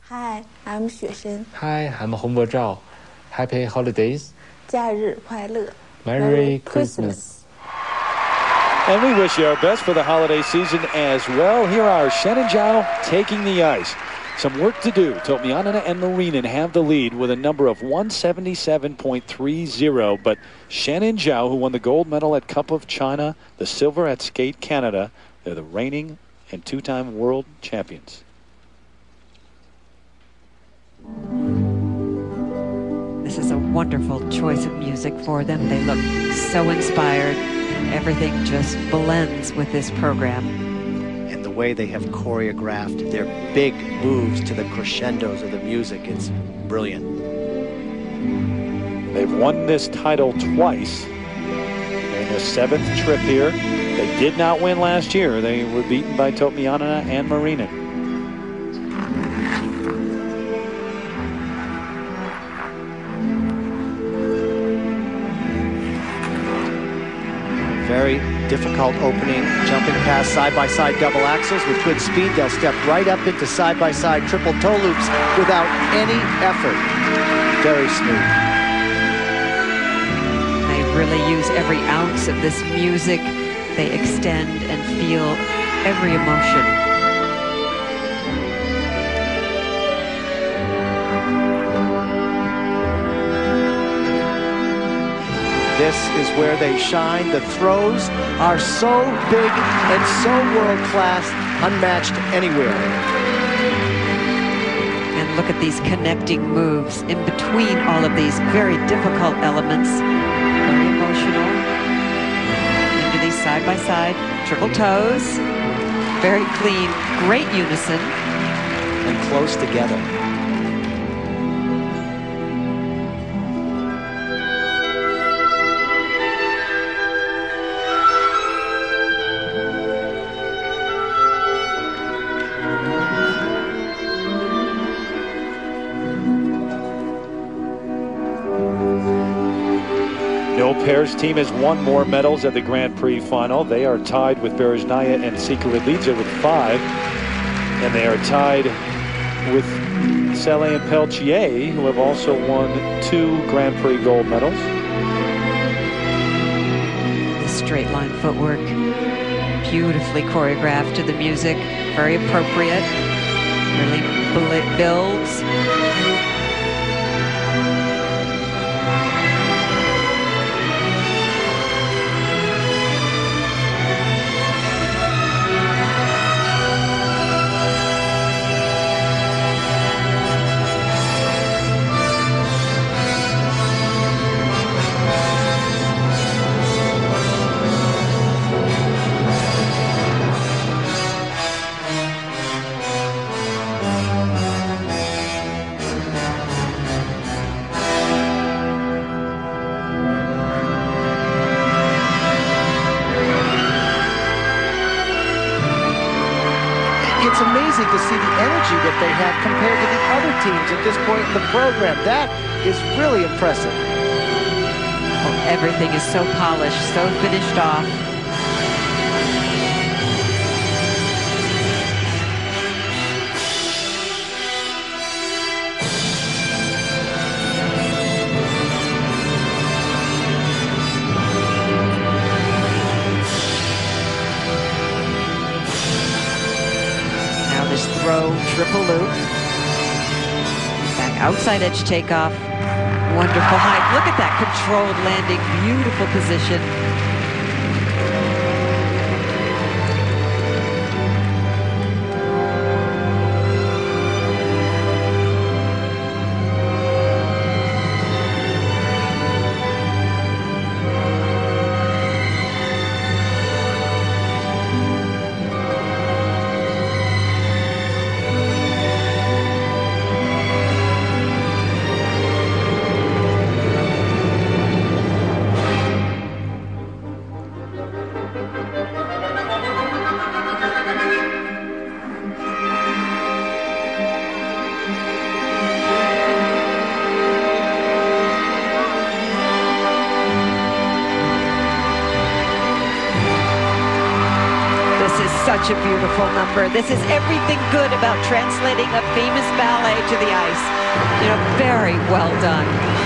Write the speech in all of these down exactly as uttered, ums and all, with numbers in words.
Hi, I'm 雪生。 Hi, I'm 洪博照。Happy holidays. 假日快乐。 Merry Christmas. And we wish you our best for the holiday season as well. Here are Shen and Zhao taking the ice. Some work to do. Tomianina and Marinin have the lead with a number of one seventy-seven point three zero. But Shen and Zhao, who won the gold medal at Cup of China, the silver at Skate Canada, they're the reigning and two-time world champions. This is a wonderful choice of music for them. They look so inspired. Everything just blends with this program. And the way they have choreographed their big moves to the crescendos of the music, it's brilliant. They've won this title twice in the seventh trip here. They did not win last year. They were beaten by Tomianina and Marinin. Very difficult opening, jumping past side-by-side double axles with good speed. They'll step right up into side-by-side triple toe loops without any effort. Very smooth. They really use every ounce of this music. They extend and feel every emotion. This is where they shine. The throws are so big and so world-class, unmatched anywhere. And look at these connecting moves in between all of these very difficult elements. Very emotional. Into these side-by-side triple toes. Very clean, great unison. And close together. No pairs team has won more medals at the Grand Prix final. They are tied with Berezhnaya and Sikurilidze with five. And they are tied with Saleh and Peltier, who have also won two Grand Prix gold medals. The straight line footwork, beautifully choreographed to the music, very appropriate, really builds. It's amazing to see the energy that they have compared to the other teams at this point in the program. That is really impressive. Oh, everything is so polished, so finished off. Throw, triple loop, back outside edge takeoff, wonderful height. Look at that controlled landing, beautiful position. such a beautiful number. This is everything good about translating a famous ballet to the ice. You know, very well done.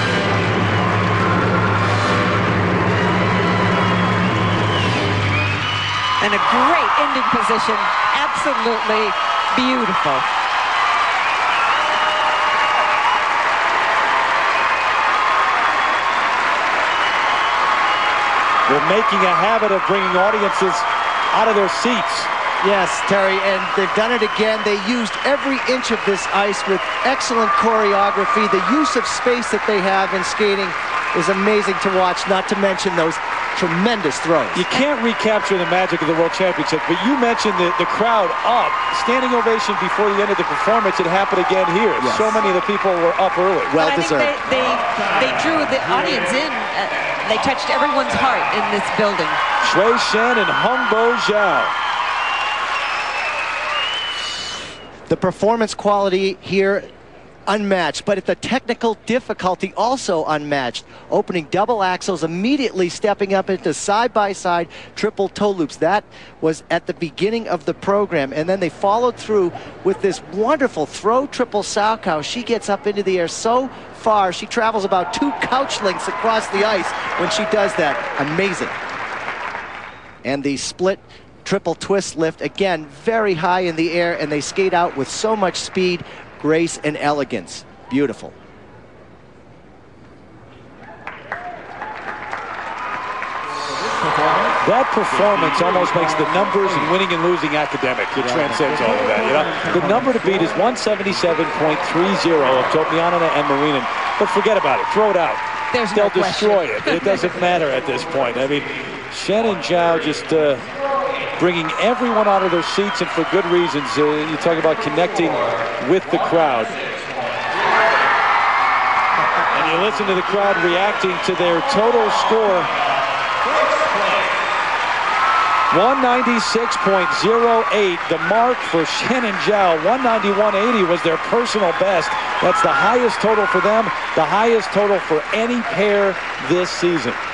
And a great ending position. Absolutely beautiful. They're making a habit of bringing audiences out of their seats. Yes, Terry, and they've done it again. They used every inch of this ice with excellent choreography. The use of space that they have in skating is amazing to watch, not to mention those tremendous throws. You can't recapture the magic of the World Championship, but you mentioned the, the crowd up. Standing ovation before the end of the performance. It happened again here. Yes. So many of the people were up early. Well I deserved. think they, they, they drew the audience in. Uh, they touched everyone's heart in this building. Shui Shen and Hongbo Zhao. The performance quality here unmatched, but at the technical difficulty also unmatched. Opening double axels, immediately stepping up into side-by-side triple toe loops. That was at the beginning of the program, and then they followed through with this wonderful throw triple Salchow. She gets up into the air so far, she travels about two couch lengths across the ice when she does that. Amazing. And the split triple twist lift, again, very high in the air, and they skate out with so much speed, grace, and elegance. Beautiful. That performance almost makes the numbers and winning and losing academic. It transcends all of that, you know. The number to beat is one seventy-seven point three zero of Topianina and Marinin. But forget about it. Throw it out. There's They'll no destroy it. It doesn't matter at this point. I mean, Shen and Zhao just uh, bringing everyone out of their seats, and for good reasons. Uh, you talk about connecting with the crowd. And you listen to the crowd reacting to their total score. one ninety-six point oh eight, the mark for Shen and Zhao. one ninety-one eighty was their personal best. That's the highest total for them, the highest total for any pair this season.